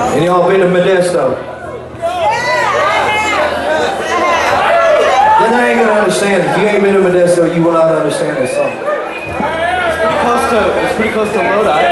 And y'all been to Modesto? Then I ain't gonna understand. If you ain't been to Modesto, you will not understand this song. It's pretty close to Lodi.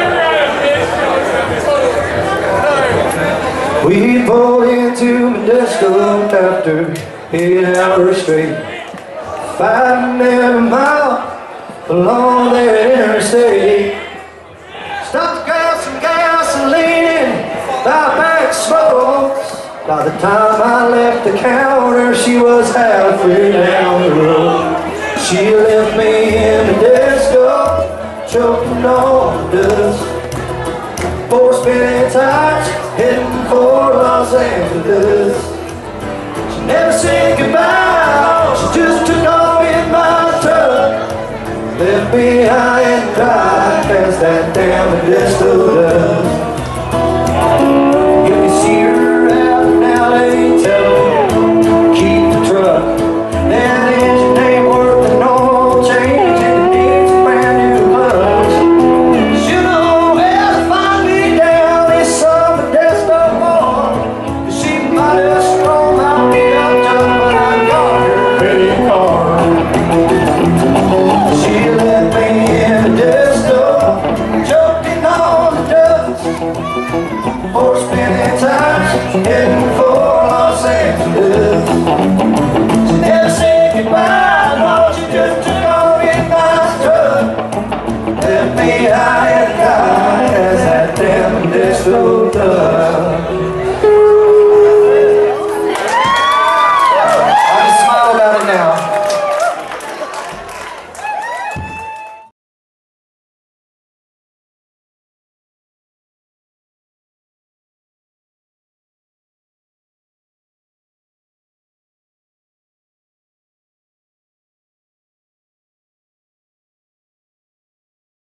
We pulled into Modesto after 8 hours straight, fighting every mile along that interstate. Stopped to grab some gasoline, buy back smokes. By the time I left the counter, she was halfway down the road. She left me in Modesto, choking on the dust. 4 spinning tires, heading for Los Angeles. She never said goodbye, she just took off in my truck. Left me high and dry, as that damn Modesto does. You can see her out now, they tell keep the truck. That engine ain't worth the normal change, and it needs a brand new clutch. Should know where to find me down in some Modesto bar, 'cause she might have strung my feet up just when I got her pretty car. She left me in Modesto, choking on the dust. 4 spinning tires, heading for Los Angeles. She never said goodbye, no, she just took off in my truck. Left me high and dry, as that damn Modesto does.